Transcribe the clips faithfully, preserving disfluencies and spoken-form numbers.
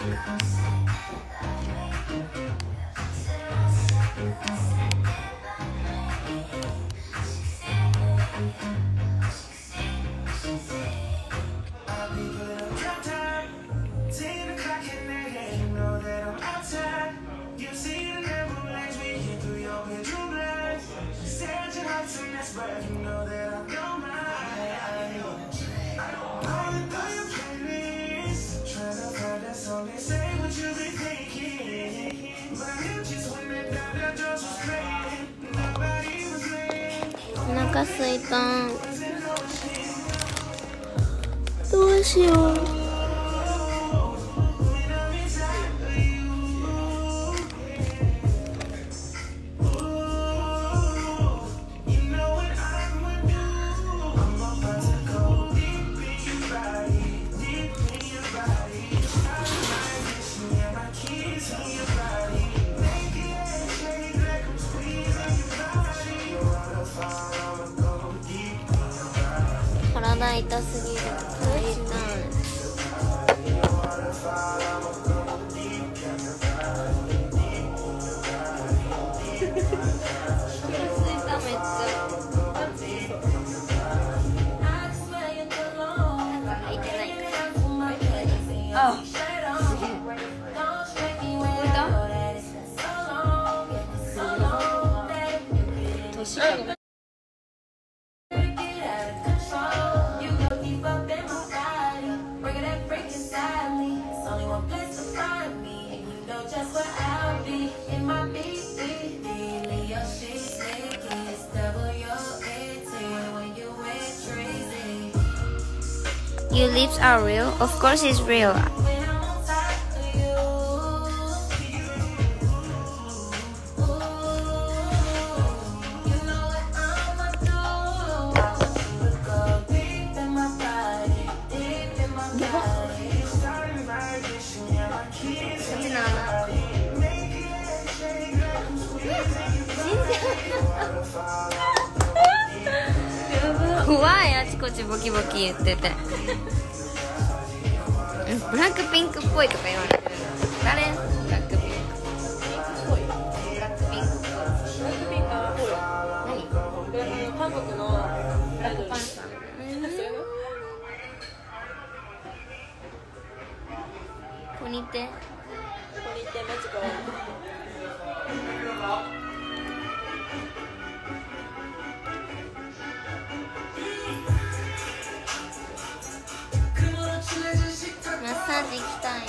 お腹すいた。どうしよう。体痛すぎる。帰りたい。Your lips are real? Of course it's real.怖い、あちこちボキボキ言ってて。ブラックピンクっぽいとか言われてる。誰？ブラックピンク。ブラックピンク。ブラックピンクっぽい。何？韓国のブラックパンサー。ポニテ。ポニテマジか。マッサージ行きたい。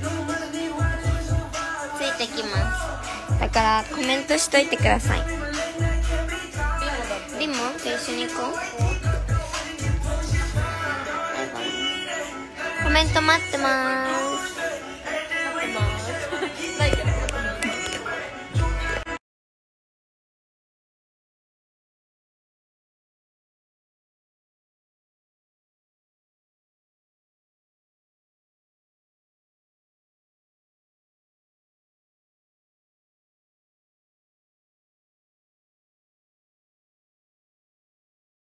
ついてきます。だからコメントしといてください。リモと一緒に行こう。コメント待ってます。